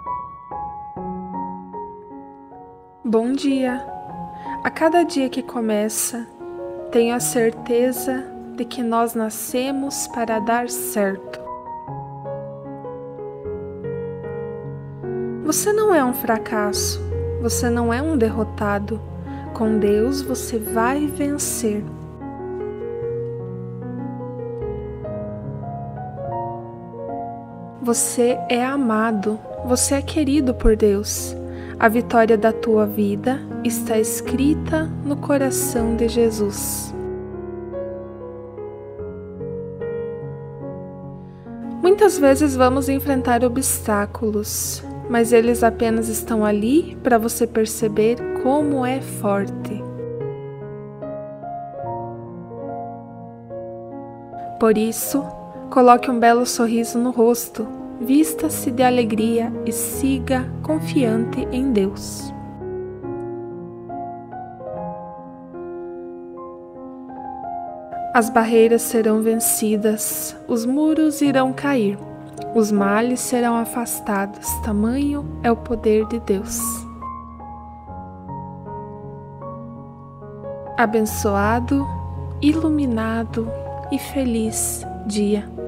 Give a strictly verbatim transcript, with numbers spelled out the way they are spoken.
Bom dia! A cada dia que começa, tenho a certeza de que nós nascemos para dar certo. Você não é um fracasso, você não é um derrotado. Com Deus você vai vencer. Você é amado, você é querido por Deus. A vitória da tua vida está escrita no coração de Jesus. Muitas vezes vamos enfrentar obstáculos, mas eles apenas estão ali para você perceber como é forte. Por isso, coloque um belo sorriso no rosto, vista-se de alegria e siga confiante em Deus. As barreiras serão vencidas, os muros irão cair, os males serão afastados, tamanho é o poder de Deus. Abençoado, iluminado e feliz dia.